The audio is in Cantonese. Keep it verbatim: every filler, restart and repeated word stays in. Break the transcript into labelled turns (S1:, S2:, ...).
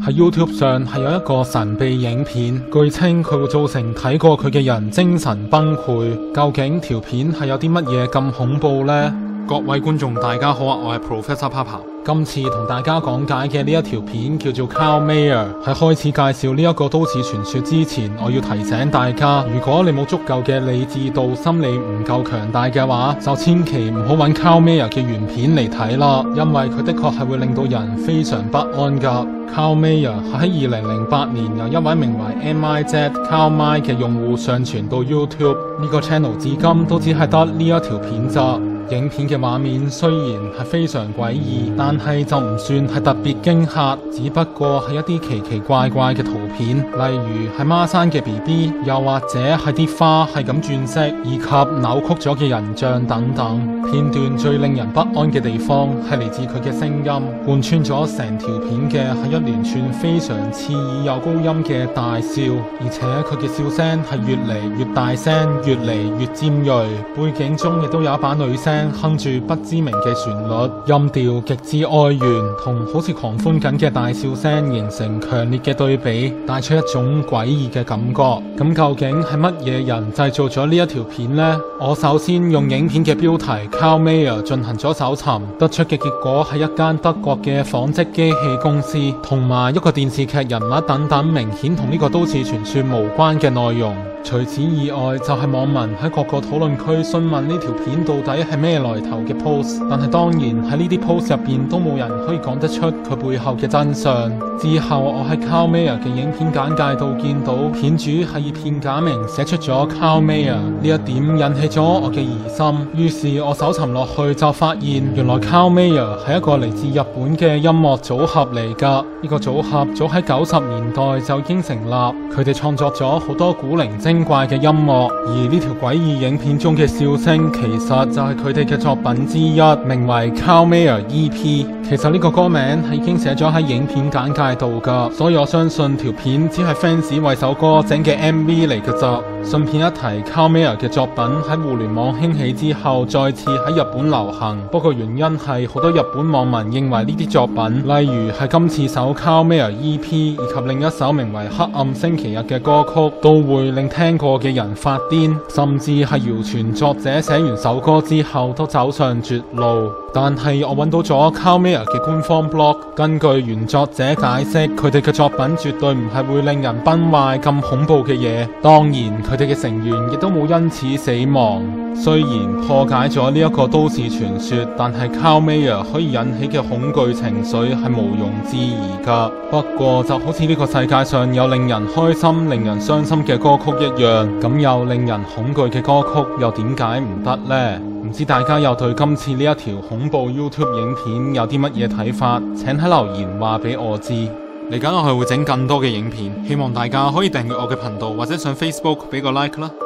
S1: 喺 YouTube 上係有一個神秘影片，據稱佢會造成睇過佢嘅人精神崩潰。究竟條片係有啲乜嘢咁恐怖呢？各位觀眾大家好啊，我係 Professor Papa。今次同大家講解嘅呢一條片叫做 Cow Mayor。喺開始介紹呢一個都市傳說之前，我要提醒大家，如果你冇足夠嘅理智度，心理唔夠強大嘅話，就千祈唔好揾 Cow Mayor 嘅原片嚟睇啦，因為佢的確係會令到人非常不安噶。Cow Mayor 係喺二零零八年由一位名為 M I Z Cow My 嘅用戶上傳到 YouTube 呢個 channel， 至今都只係得呢一條片咋。影片嘅畫面雖然係非常詭異，但係就唔算係特別驚嚇，只不過係一啲奇奇怪怪嘅圖片，例如係孖生嘅 B B， 又或者係啲花係咁轉色，以及扭曲咗嘅人像等等。片段最令人不安嘅地方係嚟自佢嘅聲音，貫穿咗成條片嘅係一連串非常刺耳又高音嘅大笑，而且佢嘅笑聲係越嚟越大聲，越嚟越尖銳，背景中亦都有一把女聲哼住不知名嘅旋律，音調極之哀怨，同好似狂歡緊嘅大笑聲形成強烈嘅對比，帶出一種詭異嘅感覺。咁究竟係乜嘢人製造咗呢一條片呢？我首先用影片嘅標題 Cow Mayor 進行咗搜尋，得出嘅結果係一間德國嘅紡織機器公司，同埋一個電視劇人物等等，明顯同呢個都市傳說無關嘅內容。除此以外，就係、是、網民喺各個討論區詢問呢條片到底係咩來頭嘅 post， 但係當然喺呢啲 post 入邊都冇人可以講得出佢背後嘅真相。之後我喺 Cow Mayor 嘅影片簡介度見到片主係以片假名寫出咗 Cow Mayor， 呢一點引起咗我嘅疑心，於是我搜尋落去就發現原來 Cow Mayor 係一個嚟自日本嘅音樂組合嚟㗎。呢、這個組合早喺九十年代就已經成立，佢哋創作咗好多古靈精怪嘅音樂，而呢條詭異影片中嘅笑聲其實就係佢哋嘅作品之一，名為 Cow Mayor E P。 其實呢個歌名係已經寫咗喺影片簡介度噶，所以我相信條片只係 fans 為首歌整嘅 M V 嚟嘅咋。順便一提， Cow Mayor 嘅作品喺互聯網興起之後再次喺日本流行，不過原因係好多日本網民認為呢啲作品，例如係今次首 Cow Mayor E P 以及另一首名為黑暗星期日嘅歌曲，都會令聽過嘅人發癲，甚至係謠傳作者寫完首歌之後都走上絕路。但係我揾到咗 Cow Mayor 嘅官方 blog， 根據原作者解釋，佢哋嘅作品絕對唔係會令人崩壞咁恐怖嘅嘢。當然佢哋嘅成員亦都冇因此死亡。雖然破解咗呢一個都市傳說，但係 Cow Mayor 可以引起嘅恐懼情緒係毋庸置疑噶。不過就好似呢個世界上有令人開心、令人傷心嘅歌曲一樣，咁有令人恐懼嘅歌曲又點解唔得呢？唔知大家又對今次呢一條恐怖 YouTube 影片有啲乜嘢睇法？請喺留言話俾我知。嚟緊我係會整更多嘅影片，希望大家可以訂閱我嘅頻道或者上 Facebook 俾個 like 啦。